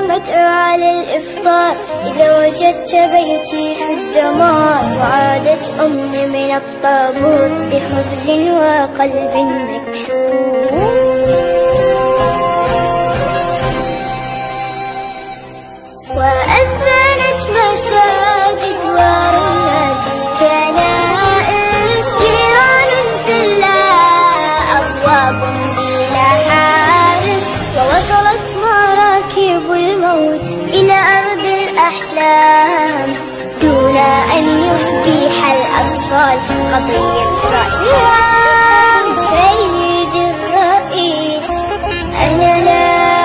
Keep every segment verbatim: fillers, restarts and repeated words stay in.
مدعو على الإفطار إذا وجدت بيتي في الدمار. وعادت أمي من الطابور بخبز وقلب مكسور. وأذنت مساجد ورنات الكنائس، جيران في الله أبواب بلا حارس. ووصلت مراكب الموت إلى أرض الأحلام دون أن يصبح الأطفال قضية رأي عام. سيدي الرئيس أنا لا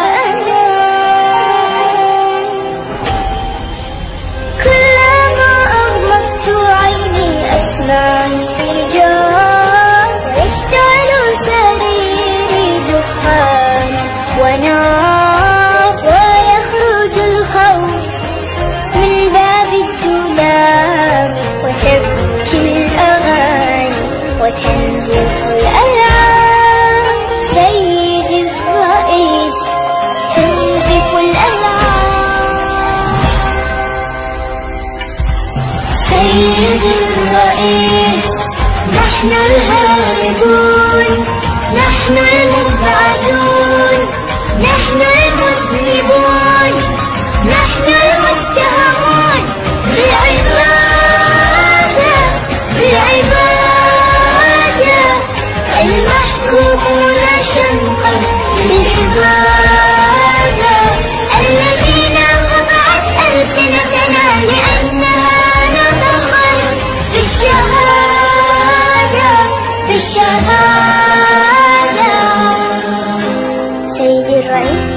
أسمع انفجار ويشتعل سريري دخانا ونار. ويخرج الخوف من باب الدولاب وتبكي الأغاني وتنزف الألعاب. سيدي الرئيس تنزف الألعاب. سيدي الرئيس نحن الهاربون، نحن المبعدون، نحن المذنبون، نحن المتهمون بالعبادة بالعبادة، المحكومون شنقا بالعبادة، الذين قطعت ألسنتنا لأنها نطقت بالشهادة بالشهادة. سيدي الرئيس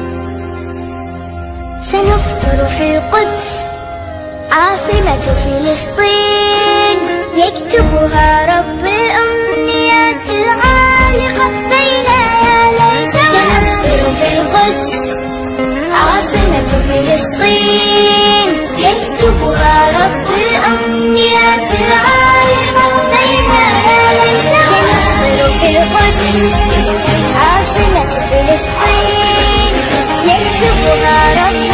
سنفطر في القدس عاصمة فلسطين، يكتبها رب الأمنيات العالقة بين يا ليت. سنفطر في القدس عاصمة فلسطين، يكتبها رب الأمنيات العالقة بين يا ليت. سنفطر في القدس عاصمة فلسطين، يكتبها رب